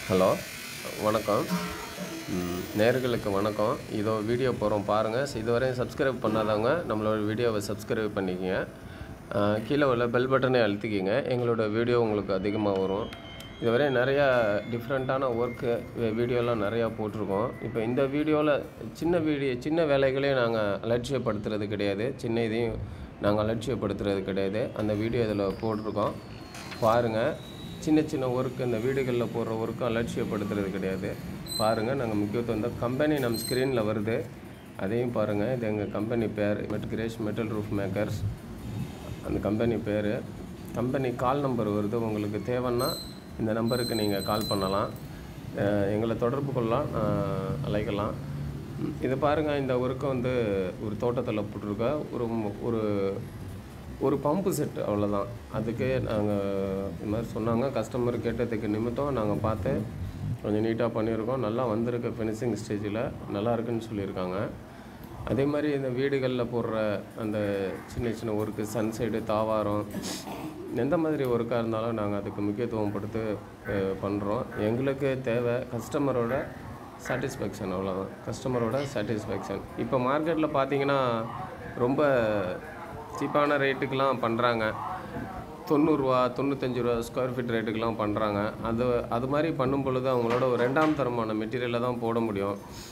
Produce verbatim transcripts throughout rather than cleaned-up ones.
Hello வணக்கம். நேயர்களுக்கு வணக்கம். இதோ வீடியோ போகிறோம் பாருங்கள். இதுவரையும் சப்ஸ்கிரைப் பண்ணாதவங்க நம்மளோட வீடியோவை சப்ஸ்கிரைப் பண்ணிக்கங்க. கீழே உள்ள பெல் பட்டனை அழுத்திக்கிங்க. எங்களோட வீடியோ உங்களுக்கு அதிகமாக வரும். இதுவரை நிறையா டிஃப்ரெண்ட்டான ஒர்க்கு வீடியோலாம் நிறையா போட்டிருக்கோம். இப்போ இந்த வீடியோவில் சின்ன வீடியோ சின்ன வேலைகளையும் நாங்கள் அலட்சியப்படுத்துறது கிடையாது. சின்ன இதையும் நாங்கள் அலட்சியப்படுத்துறது கிடையாது. அந்த வீடியோ இதில் போட்டிருக்கோம் பாருங்கள். சின்ன சின்ன ஒர்க்கு இந்த வீடுகளில் போடுற ஒர்க்கு அலட்சியப்படுத்துறது கிடையாது. பாருங்கள், நாங்கள் முக்கியத்துவம் இந்த கம்பெனி நம்ம ஸ்க்ரீனில் வருது, அதையும் பாருங்கள். இது எங்கள் கம்பெனி பேர் மெட்கிரேஷ் மெட்டல் ரூஃப் மேக்கர்ஸ். அந்த கம்பெனி பேர், கம்பெனி கால் நம்பர் வருது. உங்களுக்கு தேவைன்னா இந்த நம்பருக்கு நீங்கள் கால் பண்ணலாம், எங்களை தொடர்பு கொள்ளலாம், அழைக்கலாம். இது பாருங்கள், இந்த ஒர்க்கை வந்து ஒரு தோட்டத்தில் போட்டிருக்க ஒரு ஒரு ஒரு பம்பு செட்டு, அவ்வளோதான். அதுக்கு நாங்கள் இது மாதிரி சொன்னாங்க. கஸ்டமர் கேட்டதுக்கு நிமித்தம் நாங்கள் பார்த்து கொஞ்சம் நீட்டாக பண்ணியிருக்கோம். நல்லா வந்திருக்க ஃபினிஷிங் ஸ்டேஜில் நல்லா இருக்குன்னு சொல்லியிருக்காங்க. அதே மாதிரி இந்த வீடுகளில் போடுற அந்த சின்ன சின்ன ஒர்க்கு, சன்சைடு, தாவாரம், எந்த மாதிரி ஒர்க்காக இருந்தாலும் நாங்கள் அதுக்கு முக்கியத்துவம் கொடுத்து பண்ணுறோம். எங்களுக்கு தேவை கஸ்டமரோட சாட்டிஸ்ஃபேக்ஷன், அவ்வளோதான். கஸ்டமரோட சாட்டிஸ்ஃபேக்ஷன். இப்போ மார்க்கெட்டில் பார்த்தீங்கன்னா ரொம்ப சீப்பான ரேட்டுக்கெலாம் பண்ணுறாங்க. தொண்ணூறுரூவா தொண்ணூத்தஞ்சு ரூபா ஸ்கொயர் ஃபீட் ரேட்டுக்கெலாம் பண்ணுறாங்க. அது அது மாதிரி பண்ணும் பொழுது அவங்களோட ஒரு ரெண்டாம் தரமான மெட்டீரியலை தான் போட முடியும்.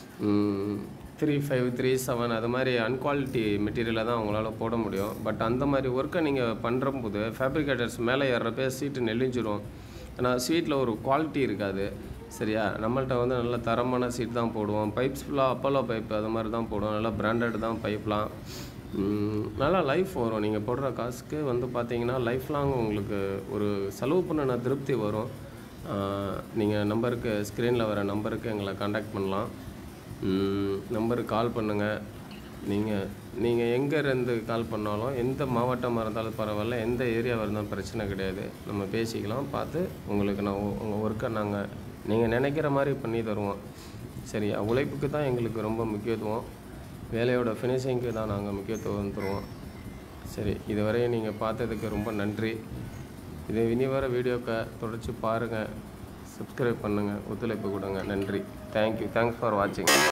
த்ரீ ஃபைவ் த்ரீ செவன் அது மாதிரி அன்குவாலிட்டி மெட்டீரியலை தான் அவங்களால போட முடியும். பட் அந்த மாதிரி ஒர்க்கை நீங்கள் பண்ணுறம்போது ஃபேப்ரிகேட்டர்ஸ் மேலே ஏறுறப்ப சீட்டு நெளிஞ்சிரும். ஆனால் சீட்டில் ஒரு குவாலிட்டி இருக்காது. சரியா? நம்மள்கிட்ட வந்து நல்ல தரமான சீட் தான் போடுவோம். பைப்ஸ் ஃபுல்லாக அப்போலோ பைப் அது மாதிரி தான் போடுவோம். நல்லா பிராண்டட் தான் பைப்லாம். நல்லா லைஃப் வரும். நீங்கள் போடுற காசுக்கு வந்து பார்த்தீங்கன்னா லைஃப் லாங் உங்களுக்கு ஒரு செலவு பண்ணின திருப்தி வரும். நீங்கள் நம்பருக்கு ஸ்க்ரீனில் வர நம்பருக்கு எங்களை காண்டாக்ட் பண்ணலாம். நம்பருக்கு கால் பண்ணுங்கள். நீங்கள் நீங்கள் எங்கேருந்து கால் பண்ணாலும், எந்த மாவட்டமாக இருந்தாலும் பரவாயில்ல, எந்த ஏரியாவாக இருந்தாலும் பிரச்சனை கிடையாது. நம்ம பேசிக்கலாம். பார்த்து உங்களுக்கு நான் உங்கள் ஒர்க்கை நாங்கள் நீங்கள் நினைக்கிற மாதிரி பண்ணி தருவோம். சரியா? உழைப்புக்கு தான் எங்களுக்கு ரொம்ப முக்கியத்துவம். வேலையோட ஃபினிஷிங்க்கு தான் நாங்கள் முக்கியத்துவம் தருவோம். சரி, இதுவரை நீங்கள் பார்த்ததுக்கு ரொம்ப நன்றி. இது இனி வர வீடியோக்கை தொடர்ச்சி பாருங்கள், சப்ஸ்கிரைப் பண்ணுங்கள், ஒத்துழைப்பு கொடுங்க. நன்றி. தேங்க்யூ. தேங்க்ஸ் ஃபார் வாட்சிங்.